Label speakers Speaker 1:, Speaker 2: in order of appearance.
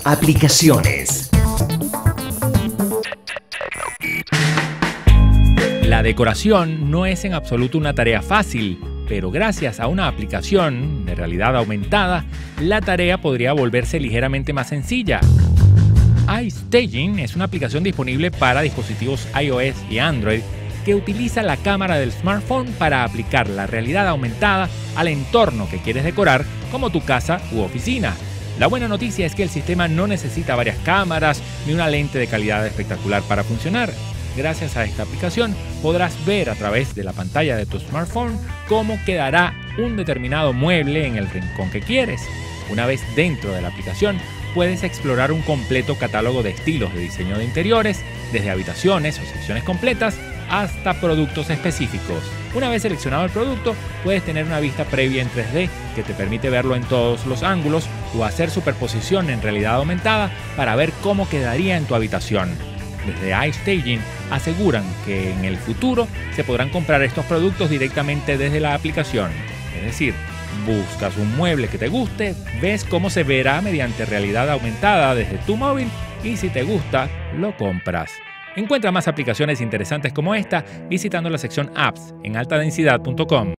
Speaker 1: Aplicaciones.
Speaker 2: La decoración no es en absoluto una tarea fácil, pero gracias a una aplicación de realidad aumentada, la tarea podría volverse ligeramente más sencilla. iStaging es una aplicación disponible para dispositivos iOS y Android que utiliza la cámara del smartphone para aplicar la realidad aumentada al entorno que quieres decorar, como tu casa u oficina. La buena noticia es que el sistema no necesita varias cámaras ni una lente de calidad espectacular para funcionar. Gracias a esta aplicación podrás ver a través de la pantalla de tu smartphone cómo quedará un determinado mueble en el rincón que quieres. Una vez dentro de la aplicación, puedes explorar un completo catálogo de estilos de diseño de interiores, desde habitaciones o secciones completas hasta productos específicos. Una vez seleccionado el producto, puedes tener una vista previa en 3D que te permite verlo en todos los ángulos o hacer superposición en realidad aumentada para ver cómo quedaría en tu habitación. Desde iStaging aseguran que en el futuro se podrán comprar estos productos directamente desde la aplicación. Es decir, buscas un mueble que te guste, ves cómo se verá mediante realidad aumentada desde tu móvil y si te gusta, lo compras. Encuentra más aplicaciones interesantes como esta visitando la sección Apps en altadensidad.com.